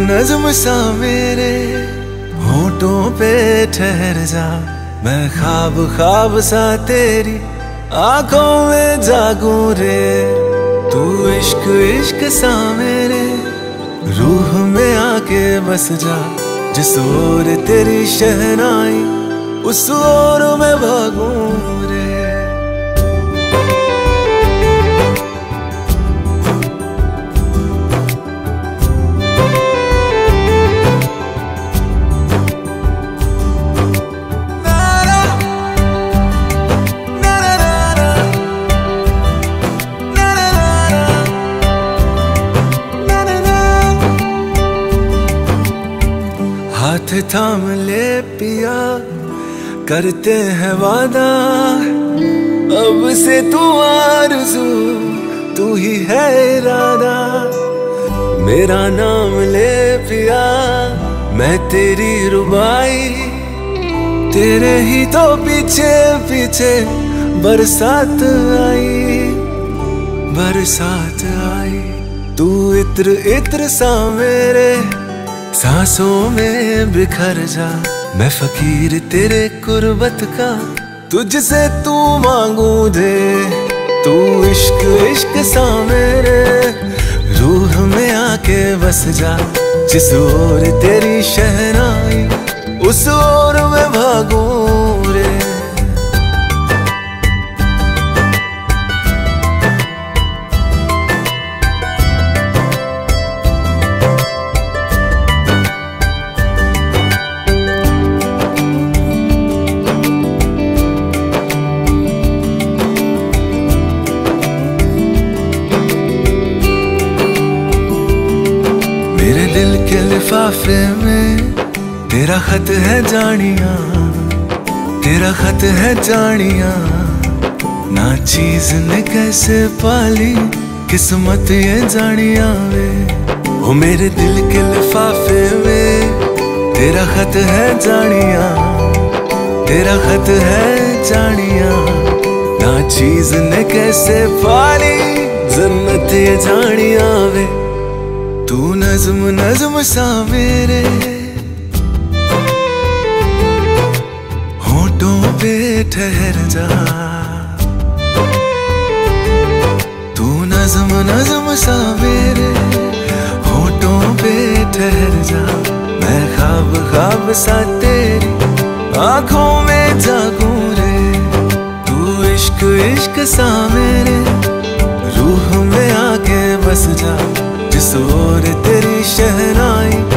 नज्म सा मेरे होठों पे ठहर जा, मैं ख्वाब ख्वाब सा तेरी आंखों में जागूं रे। तू इश्क इश्क सा मेरे रूह में आके बस जा, जिस ओर तेरी शहनाई उस ओर मैं भागूं रे। हाथ थाम ले पिया, करते हैं वादा, अब से तू आरज़ू तू ही है इरादा। मेरा नाम ले पिया, मैं तेरी रुबाई, तेरे ही तो पीछे पीछे बरसात आई, बरसात आई। तू इत्र इत्र सा मेरे सांसों में बिखर जा, मैं फकीर तेरे कुर्बत का, तुझसे तू मांगू दे। तू इश्क इश्क सा मेरे रूह में आके बस जा, जिस ओर तेरी शहनाई उस ओर मैं भागूं रे। मेरे दिल के लिफाफे में तेरा खत है जानिया, तेरा खत है जानिया। ना चीज ने कैसे पाली किस्मत ये जानिया वे। ओ मेरे दिल के लिफाफे में तेरा खत है जानिया, तेरा खत है जानिया। ना चीज ने कैसे पाली जन्नत ये जानिया वे। तू नज्म नज्म सा मेरे होठों पे ठहर जा, तू नज्म नज्म सा मेरे होठों पे ठहर जा। मैं ख्वाब ख्वाब सा तेरी आंखों में जागूं रे। तू इश्क इश्क सा मेरे रूह में आके बस जा, जिस ओर तेरी शहनाई